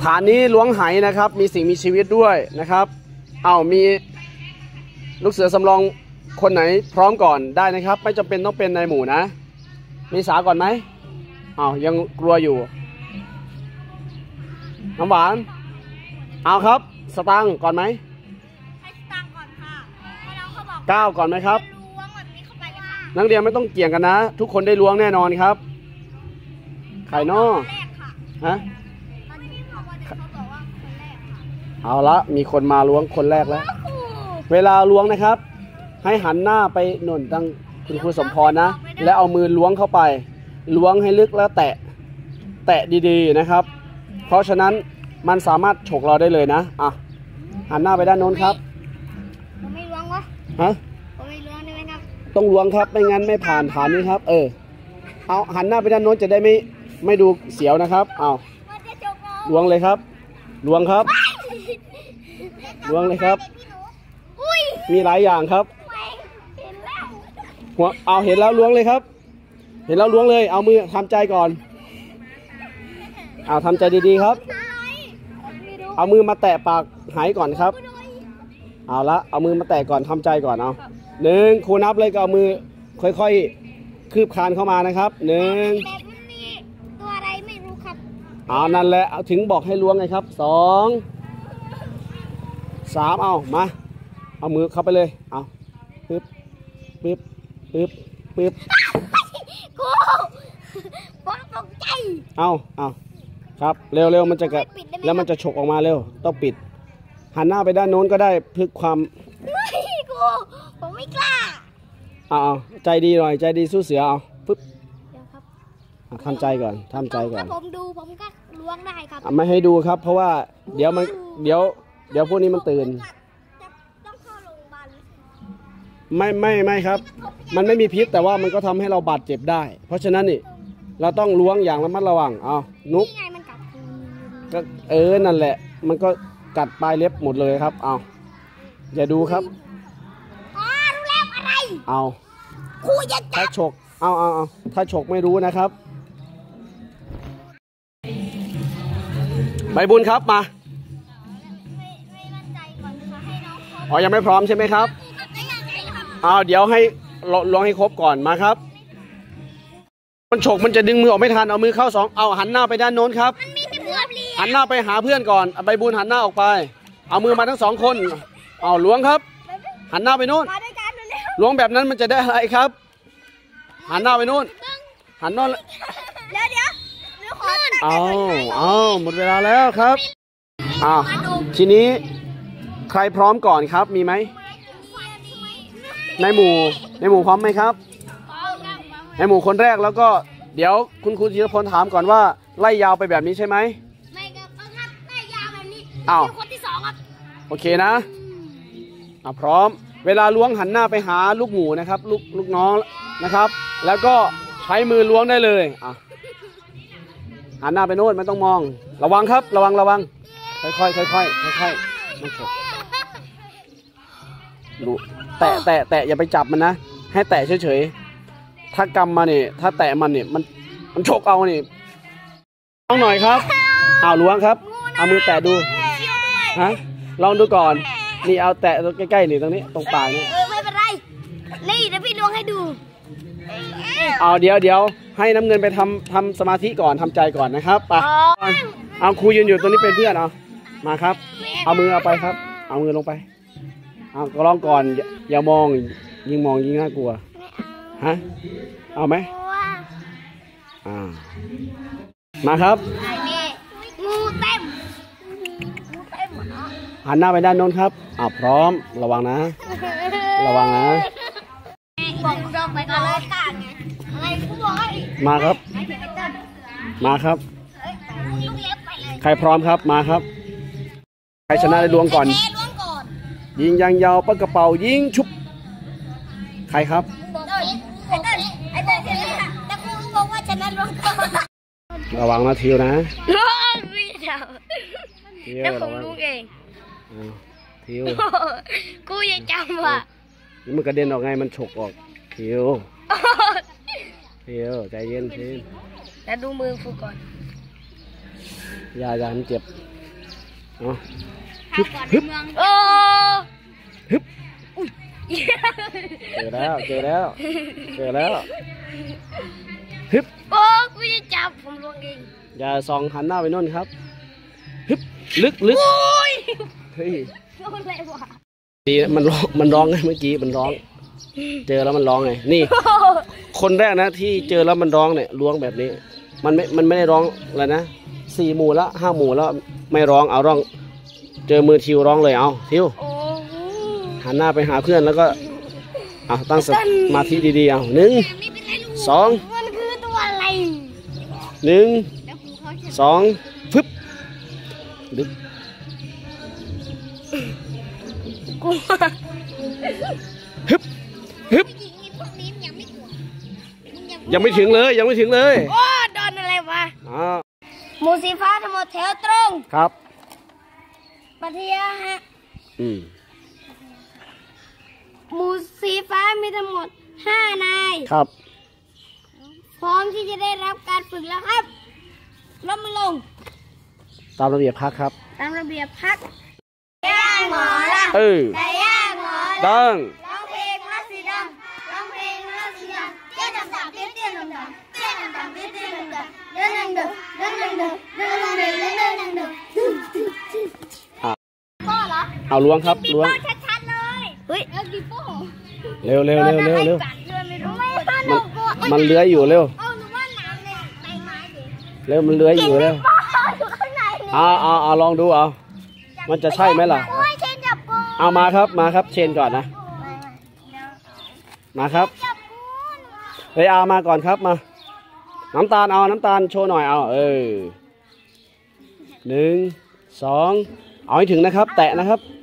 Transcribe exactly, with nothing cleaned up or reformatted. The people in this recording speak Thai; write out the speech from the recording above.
ฐานนี้ล้วงไหนะครับมีสิ่งมีชีวิตด้วยนะครับเอามีลูกเสือสำรองคนไหนพร้อมก่อนได้นะครับไม่จำเป็นต้องเป็นนายหมู่นะมีสาก่อนไหมเอายังกลัวอยู่น้ำหวานเอาครับสตางค์ก่อนไหมให้สตางค์ก่อนค่ะให้น้องเขาบอกก้าวก่อนไหมครับล้วงแบบนี้เข้าไปเลยค่ะนักเรียนไม่ต้องเกี่ยงกันนะทุกคนได้ล้วงแน่นอนครับไข่นอฮะเอาละมีคนมาล้วงคนแรกแล้วเวลาล้วงนะครับให้หันหน้าไปหนุนตั้งคุณครูสมพรนะและเอามือล้วงเข้าไปล้วงให้ลึกแล้วแตะแตะดีๆนะครับเพราะฉะนั้นมันสามารถฉกเราได้เลยนะอ่ะหันหน้าไปด้านโน้นครับผมไม่ล้วงวะฮะผมไม่ล้วงได้ไหมครับต้องล้วงครับไม่งั้นไม่ผ่านฐานนี้ครับเออเอาหันหน้าไปด้านโน้นจะได้ไม่ไม่ดูเสียวนะครับเอาล้วงเลยครับล้วงครับล้วงเลยครับมีหลายอย่างครับหัวเอาเห็นแล้วล้วงเลยครับเห็นแล้วล้วงเลยเอามือทำใจก่อนเอาทำใจดีๆครับเอามือมาแตะปากหายก่อนครับเอาละเอามือมาแตะก่อนทำใจก่อนเอาหนึ่งครูนับเลยก็เอามือค่อยๆคืบคานเข้ามานะครับหนึ่งตัวอะไรไม่รู้ครับเอานั่นแหละเอาถึงบอกให้ล้วงไงครับสองสามเอามาเอามือเข้าไปเลยเอาปึ๊บปึ๊บปึ๊บปึ๊บครูผมตกใจเอาเอาครับเร็วๆมันจะกะแล้วมันจะฉกออกมาเร็วต้องปิดหันหน้าไปด้านโน้นก็ได้เพื่อความครูผมไม่กล้าเอาใจดีหน่อยใจดีสู้เสือเอาปึ๊บทำใจก่อนทำใจก่อนผมดูผมก็ล้วงได้ครับไม่ให้ดูครับเพราะว่าเดี๋ยวมันเดี๋ยวเดี๋ยวพวกนี้มันตื่นไม่ไม่ไม่ครับมันไม่มีพิษแต่ว่ามันก็ทำให้เราบาดเจ็บได้เพราะฉะนั้นนี่เราต้องล้วงอย่างระมัดระวังเอานุกก็เออนั่นแหละมันก็กัดปลายเล็บหมดเลยครับเอาอย่าดูครับเอาถ้าฉกเอาเอาเอาถ้าฉกไม่รู้นะครับใบบุญครับมาอ๋อยังไม่พร้อมใช่ไหมครับเอาเดี๋ยวให้ลองให้ครบก่อนมาครับมันฉกมันจะดึงมือออกไม่ทันเอามือเข้าสองเอาหันหน้าไปด้านโน้นครับหันหน้าไปหาเพื่อนก่อนใบบุญหันหน้าออกไปเอามือมาทั้งสองคนเอาล้วงครับหันหน้าไปโน้นล้วงแบบนั้นมันจะได้อะไรครับหันหน้าไปโน้นหันโน้นเดี๋ยวเดี๋ยวเอาเอาหมดเวลาแล้วครับอ่าทีนี้ใครพร้อมก่อนครับมีไหมในหมู่ในหมู่พร้อมไหมครับในหมู่คนแรกแล้วก็เดี๋ยวคุณครูธีรพลถามก่อนว่าไล่ยาวไปแบบนี้ใช่ไหมไม่ครับไล่ยาวแบบนี้อ้าวคนที่สองครับโอเคนะอ่าพร้อมเวลาล้วงหันหน้าไปหาลูกหมูนะครับลูกลูกน้องนะครับแล้วก็ใช้มือล้วงได้เลยอ่ะหันหน้าไปโน่นไม่ต้องมองระวังครับระวังระวังค่อยค่อยค่อยค่อยค่อยค่อยมันฉกดูแตะแตะแตะอย่าไปจับมันนะให้แตะเฉยๆถ้ากำมาเนี่ยถ้าแตะมันเนี่ยมันมันฉกเอาเนี่ยลองหน่อยครับเอาล้วงครับเอามือแตะดูฮะลองดูก่อนนี่เอาแตะใกล้ๆนี่ตรงนี้ตรงปากนี่ไม่เป็นไรนี่เดี๋ยวพี่ล้วงให้ดูเอาเดี๋ยวเดี๋ยวให้น้ำเงินไปทำทำสมาธิก่อนทำใจก่อนนะครับไปเอาครูยืนอยู่ตรงนี้เป็นเพื่อนเอามาครับเอามือเอาไปครับเอามือลงไปเอาก็ลองก่อนอย่ามองยิ่งมองยิ่งน่ากลัวฮะเอาไหมอ่ามาครับงูเต็มหันหน้าไปด้านโน้นครับอ่าพร้อมระวังนะระวังนะมาครับมาครับใครพร้อมครับมาครับใครชนะได้ล้วงก่อนยิงยางยาวปากกระเป๋ายิงชุบใครครับระวังนะทิวนะทิวระวังทิวกูยังจำว่ะมันกระเด็นออกไงมันฉกออกทิวทิวใจเย็นทิวแล้วดูมือฟูก่อนอย่าอย่ามันเจ็บเอาฮึบฮึบโอ้ฮึบเจอแล้วเจอแล้วเจอแล้วฮึบโอ้กูจะจับผมลวงเองอย่าส่องหันหน้าไปโน่นครับฮึบลึกลึกเฮ้ยโดนอะไรวะดีมันร้องมันร้องไงเมื่อกี้มันร้อง เจอแล้วมันร้องไงนี่ คนแรกนะที่เจอแล้วมันร้องเนี่ยล้วงแบบนี้ มันไม่มันไม่ได้ร้องอะไรนะสี่หมู่ละห้าหมู่แล้วไม่ร้องเอาร้อง เจอมือทิวร้องเลยเอาทิวหันหน้าไปหาเพื่อนแล้วก็เอาตั้งสมาธิดีๆเอาหนึ่งสองมันคือตัวอะไรหนึ่งสองฟึบดึกกูฮึบฮึบยังไม่ถึงเลยยังไม่ถึงเลยโอ้โดนอะไรวะอ่าหมูสีฟ้าทั้งหมดแถวตรงครับปะเทียฮะอืมหมูสีฟ้ามีทั้งหมดห้านายครับพร้อมที่จะได้รับการฝึกแล้วครับลงมาลงตามระเบียบพักครับตามระเบียบพักย่างหมอละเออแต่ย่างหมอละดังร้องเพลงมาสีดำร้องเพลงมาสีดำเตี้ยดำดำเตี้ยเตี้ยดำดำเตี้ยดำดำเตี้ยเตี้ยดำดำเดินดังเดินเดินดังเดินเดินดังเดินเดินดังเดินพ่อเหรอเอาล้วงครับล้วงชัดๆเลยเฮ้ยเอาดิโป้เร็วเร็วเร็วเร็วเร็วไม่สนุมันกกว่ามันเลื้อยอยู่เร็วเอาหนูว่าน้ำเนี่ยใบไม้ดิเร็วมันเลื้อยอยู่เร็วพ่ออยู่ข้างในเนี่ยเอาเอาเอาลองดูเอามันจะใช่ไหมล่ะโอ้ยเชนจับกูเอามาครับมาครับเชนก่อนนะมาครับจับกูเฮ้ยเอามาก่อนครับมา น้ำตาลเอาน้ำตาลโชว์หน่อยเอาเออหนึ่งสองเอาให้ถึงนะครับ แตะนะครับ